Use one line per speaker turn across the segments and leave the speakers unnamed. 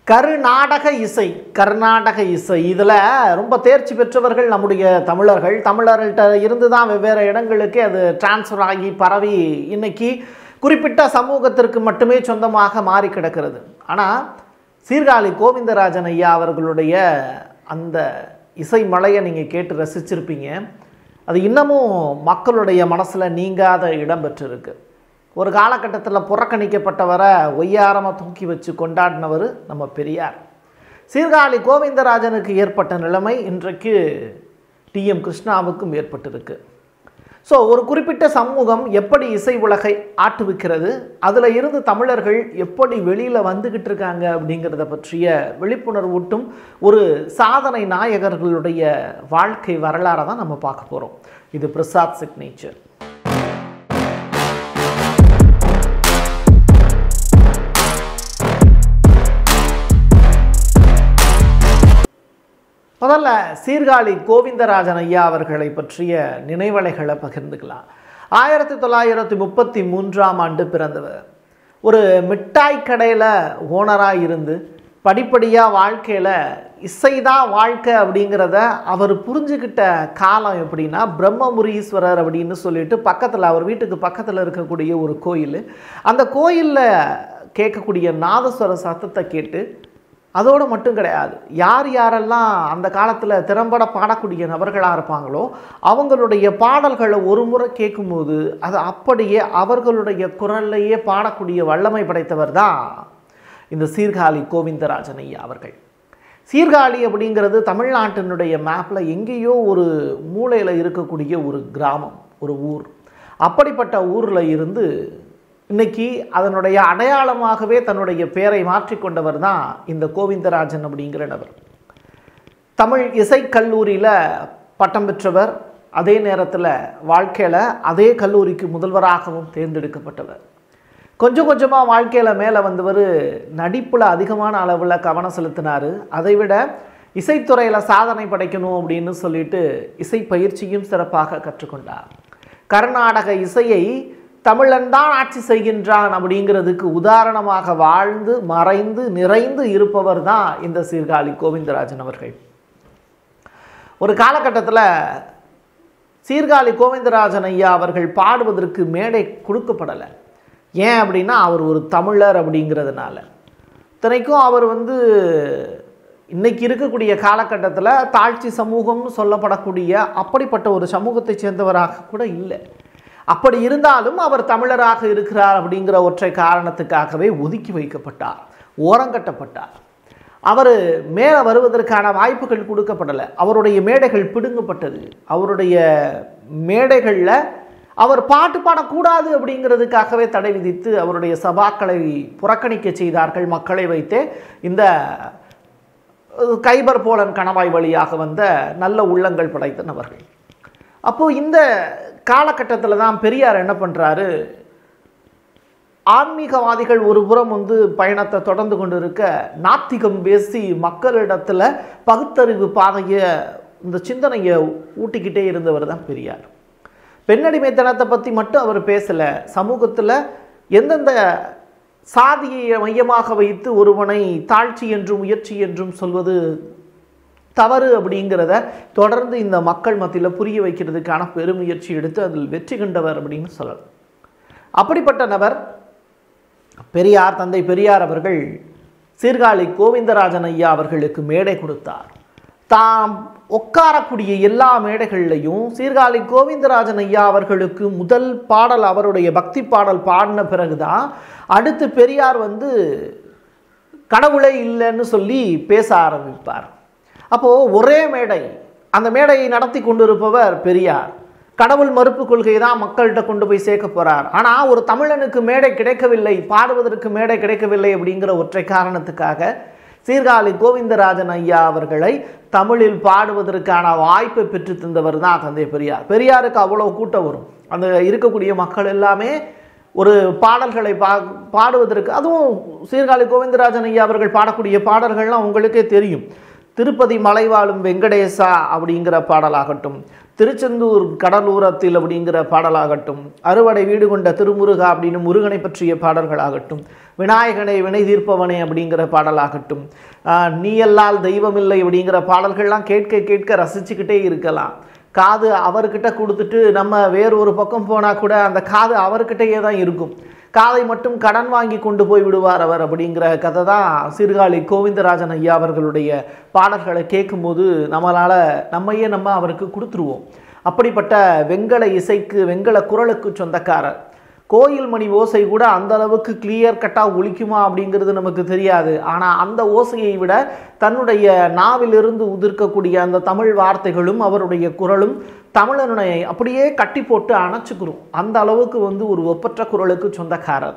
கர்நாடக இசை இதில் ரொம்ப தேர்ச்சி பெற்றவர்கள் நம்முடைய தமிழர்கள்ட்ட இருந்து தான் வெவ்வேறு இடங்களுக்கு அது டிரான்ஸ்ஃபர் ஆகி பரவி இன்னைக்கு குறிப்பிட்ட சமூகத்திற்கு மட்டுமே சொந்தமாக மாறி கிடக்கிறது. ஆனால் சீர்காழி கோவிந்தராஜன் ஐயா அவர்களுடைய அந்த இசை மலையை நீங்கள் கேட்டு ரசிச்சிருப்பீங்க. அது இன்னமும் மக்களுடைய மனசில் நீங்காத இடம் பெற்றிருக்கு. ஒரு காலகட்டத்தில் புறக்கணிக்கப்பட்டவரை ஒய்யாரமாக தூக்கி வச்சு கொண்டாடினவர் நம்ம பெரியார். சீர்காழி கோவிந்தராஜனுக்கு ஏற்பட்ட நிலைமை இன்றைக்கு டிஎம் கிருஷ்ணாவுக்கும் ஏற்பட்டிருக்கு. ஸோ ஒரு குறிப்பிட்ட சமூகம் எப்படி இசை உலகை ஆட்டுவிக்கிறது, அதில் இருந்து தமிழர்கள் எப்படி வெளியில் வந்துக்கிட்டு இருக்காங்க அப்படிங்கிறத பற்றிய விழிப்புணர்வூட்டும் ஒரு சாதனை நாயகர்களுடைய வாழ்க்கை வரலாறை தான் நம்ம பார்க்க போகிறோம். இது பிரசாத் சிக்னேச்சர். முதல்ல சீர்காழி கோவிந்தராஜன் ஐயா அவர்களை பற்றிய நினைவலைகளை பகிர்ந்துக்கலாம். 1933 பிறந்தவர். ஒரு மிட்டாய் கடையில் ஓனராக இருந்து படிப்படியாக வாழ்க்கையில் இசைதான் வாழ்க்கை அப்படிங்கிறத அவர் புரிஞ்சுக்கிட்ட காலம் எப்படின்னா, பிரம்மமுரீஸ்வரர் அப்படின்னு சொல்லிட்டு பக்கத்தில் அவர் வீட்டுக்கு பக்கத்தில் இருக்கக்கூடிய ஒரு கோயில். அந்த கோயிலில் கேட்கக்கூடிய நாதஸ்வர சத்தத்தை கேட்டு அதோடு மட்டும் கிடையாது, யார் யாரெல்லாம் அந்த காலத்தில் திறம்பட பாடக்கூடிய நபர்களாக இருப்பாங்களோ அவங்களுடைய பாடல்களை ஒரு முறை கேட்கும்போது அது அப்படியே அவர்களுடைய குரல்லையே பாடக்கூடிய வல்லமை படைத்தவர் தான் இந்த சீர்காழி கோவிந்தராஜன் ஐயா அவர்கள். சீர்காழி அப்படிங்கிறது தமிழ்நாட்டினுடைய மேப்பில் எங்கேயோ ஒரு மூலையில் இருக்கக்கூடிய ஒரு கிராமம், ஒரு ஊர். அப்படிப்பட்ட ஊரில் இருந்து இன்னைக்கு அதனுடைய அடையாளமாகவே தன்னுடைய பெயரை மாற்றிக்கொண்டவர் தான் இந்த கோவிந்தராஜன் அப்படிங்கிற நபர். தமிழ் இசைக்கல்லூரியில் பட்டம் பெற்றவர். அதே நேரத்தில் வாழ்க்கையில் அதே கல்லூரிக்கு முதல்வராகவும் தேர்ந்தெடுக்கப்பட்டவர். கொஞ்சம் கொஞ்சமாக வாழ்க்கையில் மேலே வந்தவர் நடிப்பில் அதிகமான அளவில் கவனம் செலுத்தினார். அதைவிட இசைத்துறையில் சாதனை படைக்கணும் அப்படின்னு சொல்லிட்டு இசை பயிற்சியும் சிறப்பாக கற்றுக்கொண்டார். கர்நாடக இசையை தமிழன் தான் ஆட்சி செய்கின்றான் அப்படிங்கிறதுக்கு உதாரணமாக வாழ்ந்து மறைந்து நிறைந்து இருப்பவர் தான் இந்த சீர்காழி கோவிந்தராஜன் அவர்கள். ஒரு காலகட்டத்தில் சீர்காழி கோவிந்தராஜன் ஐயா அவர்கள் பாடுவதற்கு மேடை கொடுக்கப்படலை. ஏன் அப்படின்னா அவர் ஒரு தமிழர் அப்படிங்கிறதுனால. இத்தனைக்கும் அவர் இன்னைக்கு இருக்கக்கூடிய காலகட்டத்தில் தாழ்ச்சி சமூகம்னு சொல்லப்படக்கூடிய அப்படிப்பட்ட ஒரு சமூகத்தை சேர்ந்தவராக கூட இல்லை. அப்படி இருந்தாலும் அவர் தமிழராக இருக்கிறார் அப்படிங்கிற ஒற்றை காரணத்துக்காகவே ஒதுக்கி வைக்கப்பட்டார், ஓரங்கட்டப்பட்டார். அவர் மேலே வருவதற்கான வாய்ப்புகள் கொடுக்கப்படலை. அவருடைய மேடைகள் பிடுங்கப்பட்டது. அவருடைய மேடைகளில் அவர் பாட்டு பாடக்கூடாது அப்படிங்கிறதுக்காகவே தடை விதித்து அவருடைய சபாக்களை புறக்கணிக்க செய்தார்கள். மக்களை வைத்தே இந்த கைபர் போலன் கணவாய் வழியாக வந்த நல்ல உள்ளங்கள் படைத்த நபர்கள். அப்போது இந்த காலகட்டத்தில் தான் பெரியார் என்ன பண்ணுறாரு, ஆன்மீகவாதிகள் ஒரு புறம் பயணத்தை தொடர்ந்து கொண்டு இருக்க, நாத்திகம் பேசி மக்களிடத்தில் பகுத்தறிவு பாதையை இந்த சிந்தனையை ஊட்டிக்கிட்டே இருந்தவர் தான் பெரியார். பெண்ணடிமைத்தனத்தை பற்றி மட்டும் அவர் பேசலை. சமூகத்தில் எந்தெந்த சாதியை மையமாக வைத்து ஒருவனை தாழ்ச்சி என்றும் உயர்ச்சி என்றும் சொல்வது தவறு அப்படிங்கிறத தொடர்ந்து இந்த மக்கள் மத்தியில் புரிய வைக்கிறதுக்கான பெருமுயற்சி எடுத்து அதில் வெற்றி கண்டவர் அப்படின்னு சொல்லலாம். அப்படிப்பட்ட நபர் பெரியார், தந்தை பெரியார் அவர்கள் சீர்காழி கோவிந்தராஜன் ஐயா அவர்களுக்கு மேடை கொடுத்தார். தாம் உட்காரக்கூடிய எல்லா மேடைகள்லையும் சீர்காழி கோவிந்தராஜன் ஐயா அவர்களுக்கு முதல் பாடல் அவருடைய பக்தி பாடல் பாடின பிறகுதான் அடுத்து பெரியார் கடவுளே இல்லைன்னு சொல்லி பேச ஆரம்பிப்பார். அப்போது ஒரே மேடை, அந்த மேடையை நடத்தி கொண்டிருப்பவர் பெரியார். கடவுள் மறுப்பு கொள்கை தான் மக்கள்கிட்ட கொண்டு போய் சேர்க்க போகிறார். ஆனால் ஒரு தமிழனுக்கு மேடை கிடைக்கவில்லை, பாடுவதற்கு மேடை கிடைக்கவில்லை அப்படிங்கிற ஒற்றை காரணத்துக்காக சீர்காழி கோவிந்தராஜன் ஐயா அவர்களை தமிழில் பாடுவதற்கான வாய்ப்பை பெற்று தந்தவர் தான் தந்தை பெரியார். பெரியாருக்கு அவ்வளோ கூட்டம் வரும். அந்த இருக்கக்கூடிய மக்கள் எல்லாமே ஒரு பாடல்களை பாடுவதற்கு, அதுவும் சீர்காழி கோவிந்தராஜன் ஐயா அவர்கள் பாடக்கூடிய பாடல்கள்லாம் உங்களுக்கே தெரியும். திருப்பதி மலைவாழும் வெங்கடேசா அப்படிங்கிற பாடலாகட்டும், திருச்செந்தூர் கடலூரத்தில் அப்படிங்கிற பாடலாகட்டும், அறுவடை வீடு கொண்ட திருமுருகா அப்படின்னு முருகனை பற்றிய பாடல்களாகட்டும், விநாயகனை வினை தீர்ப்பவனே அப்படிங்கிற பாடலாகட்டும், நீ அல்லால் தெய்வமில்லை அப்படிங்கிற பாடல்கள்லாம் கேட்க கேட்க ரசிச்சுக்கிட்டே இருக்கலாம். காது அவர்கிட்ட கொடுத்துட்டு நம்ம வேறு ஒரு பக்கம் போனால் கூட அந்த காது அவர்கிட்டயே தான் இருக்கும். காதை மட்டும் கடன் வாங்கி கொண்டு போய் விடுவார் அவர் அப்படிங்கிற கதை தான் சீர்காழி கோவிந்தராஜன் ஐயா அவர்களுடைய பாடல்களை கேட்கும்போது நம்மையே நம்ம அவருக்கு கொடுத்துருவோம். அப்படிப்பட்ட வெங்கல இசைக்கு வெங்கல குரலுக்கு சொந்தக்காரர். கோயில் மணி ஓசை கூட அந்த அளவுக்கு கிளியர் கட்டாக ஒலிக்குமா அப்படிங்கிறது நமக்கு தெரியாது. ஆனால் அந்த ஓசையை விட தன்னுடைய நாவிலிருந்து உதிர்க்கக்கூடிய அந்த தமிழ் வார்த்தைகளும் அவருடைய குரலும் தமிழனை அப்படியே கட்டி போட்டு அணைச்சிக்கிறோம். அந்த அளவுக்கு ஒரு ஒப்பற்ற குரலுக்கு சொந்தக்காரர்.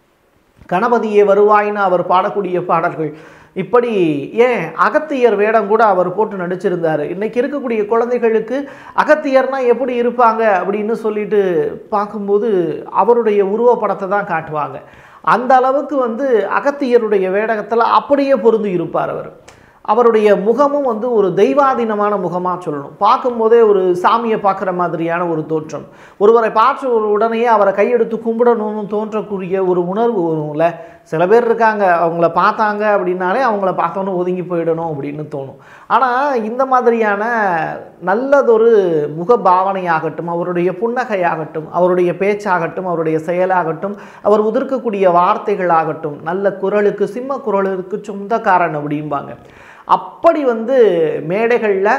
கணபதியே வருவாயின்னு அவர் பாடக்கூடிய பாடல்கள், இப்படி ஏன் அகத்தியர் வேடம் கூட அவர் போட்டு நடிச்சிருந்தார். இன்றைக்கி இருக்கக்கூடிய குழந்தைகளுக்கு அகத்தியர்னா எப்படி இருப்பாங்க அப்படின்னு சொல்லிட்டு பார்க்கும்போது அவருடைய உருவப்படத்தை தான் காட்டுவாங்க. அந்த அளவுக்கு அகத்தியருடைய வேடகத்தில் அப்படியே பொருந்தி இருப்பார் அவர். அவருடைய முகமும் ஒரு தெய்வாதீனமான முகமாக சொல்லணும். பார்க்கும்போதே ஒரு சாமியை பார்க்குற மாதிரியான ஒரு தோற்றம். ஒருவரை பார்த்து ஒரு உடனேயே அவரை கையெடுத்து கும்பிடணும்னு தோன்றக்கூடிய ஒரு உணர்வு வரும்ல. சில பேர் இருக்காங்க, அவங்கள பார்த்தாங்க அப்படின்னாலே அவங்கள பார்த்தோன்னு ஒதுங்கி போயிடணும் அப்படின்னு தோணும். ஆனால் இந்த மாதிரியான நல்லதொரு முக பாவனையாகட்டும், அவருடைய புன்னகையாகட்டும், அவருடைய பேச்சாகட்டும், அவருடைய செயலாகட்டும், அவர் உதிர்க்கக்கூடிய வார்த்தைகளாகட்டும், நல்ல குரலுக்கு சிம்ம குரலுக்கு சொந்தக்காரன் அப்படிம்பாங்க. அப்படி மேடைகளில்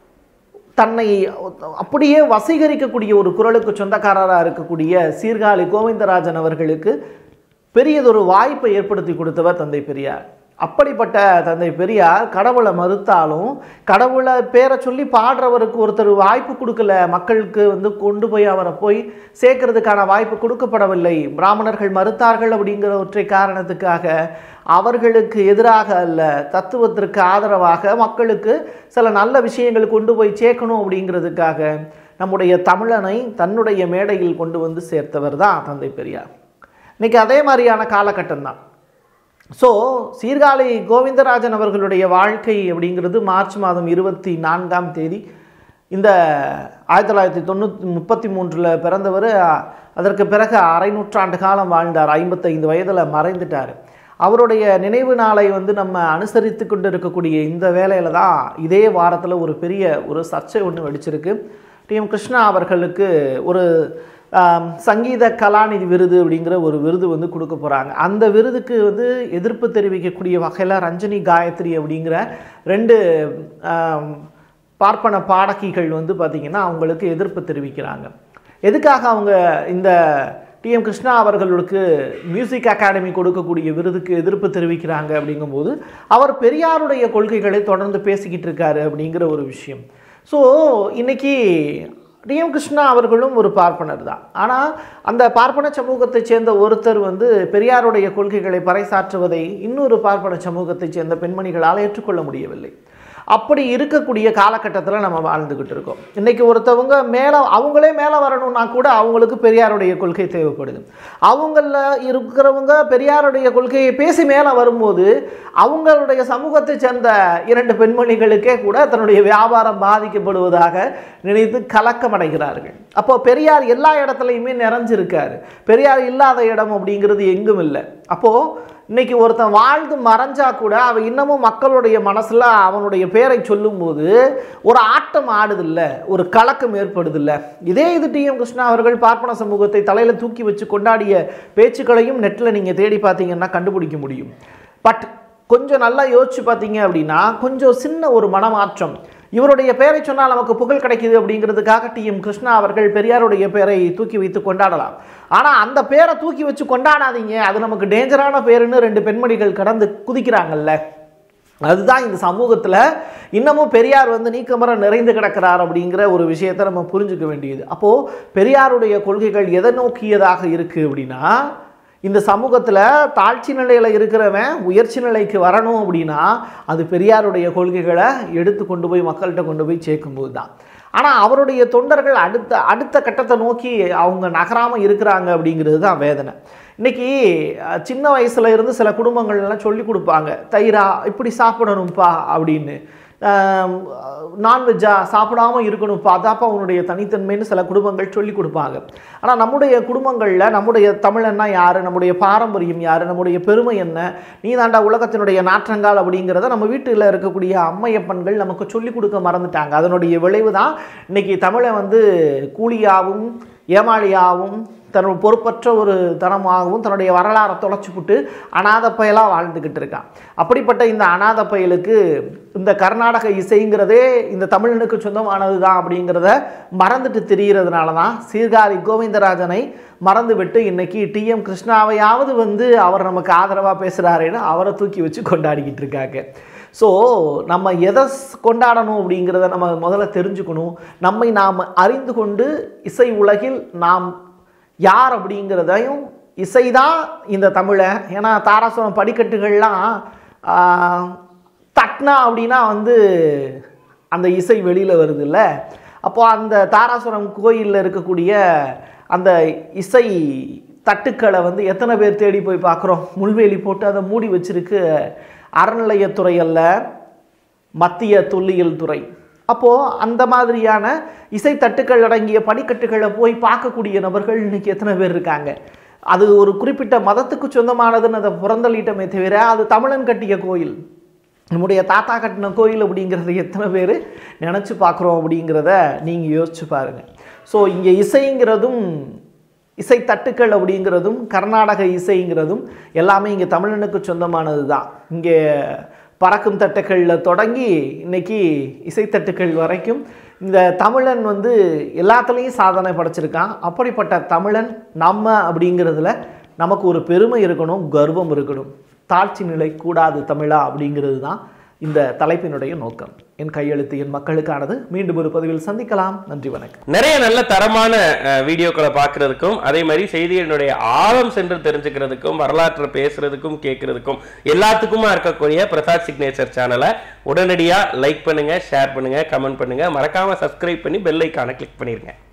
தன்னை அப்படியே வசீகரிக்கக்கூடிய ஒரு குரலுக்கு சொந்தக்காரராக இருக்கக்கூடிய சீர்காழி கோவிந்தராஜன் அவர்களுக்கு பெரியதொரு வாய்ப்பை ஏற்படுத்தி கொடுத்தவர் தந்தை பெரியார். அப்படிப்பட்ட தந்தை பெரியார் கடவுளை மறுத்தாலும் கடவுளை பேரை சொல்லி பாடுறவருக்கு ஒருத்தர் வாய்ப்பு கொடுக்கல. மக்களுக்கு கொண்டு போய் அவரை போய் சேர்க்கறதுக்கான வாய்ப்பு கொடுக்கப்படவில்லை. பிராமணர்கள் மறுத்தார்கள் அப்படிங்கிற ஒற்றை காரணத்துக்காக அவர்களுக்கு எதிராக அல்ல, தத்துவத்திற்கு ஆதரவாக மக்களுக்கு சில நல்ல விஷயங்கள் கொண்டு போய் சேர்க்கணும் அப்படிங்கிறதுக்காக நம்முடைய தமிழனை தன்னுடைய மேடையில் கொண்டு சேர்த்தவர் தான் தந்தை பெரியார். இன்றைக்கி அதே மாதிரியான காலகட்டம் தான். ஸோ சீர்காழி கோவிந்தராஜன் அவர்களுடைய வாழ்க்கை அப்படிங்கிறது மார்ச் மாதம் 24ஆம் தேதி இந்த 1933 பிறந்தவர். அதற்கு பிறகு அரை நூற்றாண்டு காலம் வாழ்ந்தார். 55 வயதில் மறைந்துட்டார். அவருடைய நினைவு நாளை நம்ம அனுசரித்து கொண்டு இருக்கக்கூடிய இந்த வேளையில் தான் இதே வாரத்தில் ஒரு பெரிய சர்ச்சை ஒன்று வெடிச்சிருக்கு. டி.எம். கிருஷ்ணா அவர்களுக்கு ஒரு சங்கீத கலாநிதி விருது அப்படிங்கிற ஒரு விருது கொடுக்க போகிறாங்க. அந்த விருதுக்கு எதிர்ப்பு தெரிவிக்கக்கூடிய வகையில் ரஞ்சனி காயத்ரி அப்படிங்கிற 2 பார்ப்பன பாடகிகள் பார்த்திங்கன்னா அவங்களுக்கு எதிர்ப்பு தெரிவிக்கிறாங்க. எதுக்காக அவங்க இந்த டி.எம். கிருஷ்ணா அவர்களுக்கு மியூசிக் அகாடமி கொடுக்கக்கூடிய விருதுக்கு எதிர்ப்பு தெரிவிக்கிறாங்க அப்படிங்கும்போது அவர் பெரியாருடைய கொள்கைகளை தொடர்ந்து பேசிக்கிட்டு இருக்காரு அப்படிங்கிற ஒரு விஷயம். ஸோ இன்றைக்கி டி.எம். கிருஷ்ணா அவர்களும் ஒரு பார்ப்பனர் தான். ஆனால் அந்த பார்ப்பன சமூகத்தை சேர்ந்த ஒருத்தர் பெரியாருடைய கொள்கைகளை பறைசாற்றுவதை இன்னொரு பார்ப்பன சமூகத்தை சேர்ந்த பெண்மணிகளால் ஏற்றுக்கொள்ள முடியவில்லை. அப்படி இருக்கக்கூடிய காலகட்டத்தில் நம்ம வாழ்ந்துக்கிட்டு இருக்கோம். இன்றைக்கி ஒருத்தவங்க அவங்களே மேலே வரணும்னா கூட அவங்களுக்கு பெரியாருடைய கொள்கை தேவைப்படுது. அவங்கள இருக்கிறவங்க பெரியாருடைய கொள்கையை பேசி மேலே வரும்போது அவங்களுடைய சமூகத்தை சேர்ந்த 2 பெண்மணிகளுக்கே கூட தன்னுடைய வியாபாரம் பாதிக்கப்படுவதாக நினைத்து கலக்கமடைகிறார்கள். அப்போ பெரியார் எல்லா இடத்துலையுமே நிறைஞ்சிருக்காரு. பெரியார் இல்லாத இடம் அப்படிங்கிறது எங்கும் இல்லை. அப்போது இன்னைக்கு ஒருத்தன் வாழ்ந்து மறைஞ்சா கூட அவன் இன்னமும் மக்களுடைய மனசில் அவனுடைய பேரை சொல்லும்போது ஒரு ஆட்டம் ஆடுதில்ல, ஒரு கலக்கம் ஏற்படுதில்ல. இதே இது டி.எம். கிருஷ்ணா அவர்கள் பார்ப்பன சமூகத்தை தலையில் தூக்கி வச்சு கொண்டாடிய பேச்சுக்களையும் நெட்டில் நீங்கள் தேடி பார்த்தீங்கன்னா கண்டுபிடிக்க முடியும். பட் கொஞ்சம் நல்லா யோசிச்சு பார்த்தீங்க அப்படின்னா கொஞ்சம் சின்ன ஒரு மனமாற்றம். இவருடைய பெயரை சொன்னால் நமக்கு புகழ் கிடைக்குது அப்படிங்கிறதுக்காக டி.எம். கிருஷ்ணா அவர்கள் பெரியாருடைய பெயரை தூக்கி வைத்து கொண்டாடலாம். ஆனால் அந்த பேரை தூக்கி வச்சு கொண்டாடாதீங்க, அது நமக்கு டேஞ்சரான பேருன்னு 2 பெண்மணிகள் கடந்து குதிக்கிறாங்கல்ல. அதுதான் இந்த சமூகத்தில் இன்னமும் பெரியார் நீக்கமர நிறைந்து கிடக்கிறார் அப்படிங்கிற ஒரு விஷயத்தை நம்ம புரிஞ்சுக்க வேண்டியது. அப்போது பெரியாருடைய கொள்கைகள் எதை நோக்கியதாக இருக்குது அப்படின்னா, இந்த சமூகத்தில் தாழ்ச்சி நிலையில் இருக்கிறவன் உயர்ச்சி நிலைக்கு வரணும் அப்படின்னா அது பெரியாருடைய கொள்கைகளை எடுத்து கொண்டு போய் மக்கள்கிட்ட கொண்டு போய் சேர்க்கும்போது தான். ஆனால் அவருடைய தொண்டர்கள் அடுத்த கட்டத்தை நோக்கி அவங்க நகராமல் இருக்கிறாங்க அப்படிங்கிறது தான் வேதனை. இன்றைக்கி சின்ன வயசில் இருந்து சில குடும்பங்கள்லாம் சொல்லி கொடுப்பாங்க, தயிரா இப்படி சாப்பிடணும்ப்பா அப்படின்னு. நான்வெஜ்ஜாக சாப்பிடாமல் இருக்கணும்ப்பா, அதாப்பா உன்னுடைய தனித்தன்மைன்னு சில குடும்பங்கள் சொல்லி கொடுப்பாங்க. ஆனால் நம்முடைய குடும்பங்களில் நம்முடைய தமிழன்னா யார், நம்முடைய பாரம்பரியம் யார், நம்முடைய பெருமை என்ன, நீ தாண்டா உலகத்தினுடைய நாற்றங்கால் அப்படிங்கிறத நம்ம வீட்டில் இருக்கக்கூடிய அம்மையப்பன்கள் நமக்கு சொல்லிக் கொடுக்க மறந்துட்டாங்க. அதனுடைய விளைவு தான் இன்றைக்கி தமிழை வந்து கூலியாகவும் ஏமாளியாகவும் தன்னோட பொறுப்பற்ற ஒரு தனமாகவும் தன்னுடைய வரலாறை தொலைச்சிப்புட்டு அநாத பயலாக வாழ்ந்துக்கிட்டு இருக்கான். அப்படிப்பட்ட இந்த அநாத பயலுக்கு இந்த கர்நாடக இசைங்கிறதே இந்த தமிழனுக்கு சொந்தமானது தான் அப்படிங்கிறத மறந்துட்டு திரிகிறதுனால தான் சீர்காழி கோவிந்தராஜனை மறந்துவிட்டு இன்றைக்கி டிஎம் கிருஷ்ணாவையாவது வந்து அவர் நமக்கு ஆதரவாக பேசுகிறாருன்னு அவரை தூக்கி வச்சு கொண்டாடிக்கிட்டு இருக்காங்க. ஸோ நம்ம எதை கொண்டாடணும் அப்படிங்கிறத நம்ம முதல்ல தெரிஞ்சுக்கணும். நம்மை நாம் அறிந்து கொண்டு இசை உலகில் நாம் யார் அப்படிங்கிறதையும், இசைதான் இந்த தமிழை. ஏன்னா தாராசுரம் படிக்கட்டுகள்லாம் தட்னா அப்படின்னா வந்து அந்த இசை வெளியில் வருது இல்லை. அப்போது அந்த தாராசுரம் கோயிலில் இருக்கக்கூடிய அந்த இசை தட்டுக்களை வந்து எத்தனை பேர் தேடி போய் பார்க்குறோம்? முள்வேலி போட்டு அதை மூடி வச்சிருக்கு அறநிலையத்துறை அல்ல, மத்திய தொல்லியல் துறை. அப்போது அந்த மாதிரியான இசை தட்டுக்கள் அடங்கிய படிக்கட்டுகளை போய் பார்க்கக்கூடிய நபர்கள் இன்றைக்கி எத்தனை பேர் இருக்காங்க? அது ஒரு குறிப்பிட்ட மதத்துக்கு சொந்தமானதுன்னு அதை புறந்தள்ளிட்டமே தவிர அது தமிழன் கட்டிய கோயில், நம்முடைய தாத்தா கட்டின கோயில் அப்படிங்கிறத எத்தனை பேர் நினச்சி பார்க்குறோம் அப்படிங்கிறத நீங்கள் யோசிச்சு பாருங்கள். ஸோ இங்கே இசைங்கிறதும் இசை தட்டுக்கள் அப்படிங்கிறதும் கர்நாடக இசைங்கிறதும் எல்லாமே இங்கே தமிழனுக்கு சொந்தமானது தான். இங்கே பறக்கும் தட்டுக்களில் தொடங்கி இன்றைக்கி இசைத்தட்டுக்கள் வரைக்கும் இந்த தமிழன் வந்து எல்லாத்துலேயும் சாதனை படைச்சிருக்கான். அப்படிப்பட்ட தமிழன் நம்ம அப்படிங்கிறதுல நமக்கு ஒரு பெருமை இருக்கணும், கர்வம் இருக்கணும். தாழ்ச்சி நிலை கூடாது தமிழா அப்படிங்கிறது தான் இந்த தலைப்பினுடைய நோக்கம். என் கையெழுத்து என் மக்களுக்கானது. மீண்டும் ஒரு பதிவில் சந்திக்கலாம். நன்றி, வணக்கம்.
நிறைய நல்ல தரமான வீடியோக்களை பார்க்கறதுக்கும், அதே மாதிரி செய்திகளுடைய ஆழம் சென்று தெரிஞ்சுக்கிறதுக்கும், வரலாற்றை பேசுறதுக்கும் கேட்கறதுக்கும் எல்லாத்துக்குமா இருக்கக்கூடிய பிரசாத் சிக்னேச்சர் சேனலை உடனடியாக லைக் பண்ணுங்க, ஷேர் பண்ணுங்க, கமெண்ட் பண்ணுங்க, மறக்காம சப்ஸ்கிரைப் பண்ணி பெல் ஐக்கானை கிளிக் பண்ணிருங்க.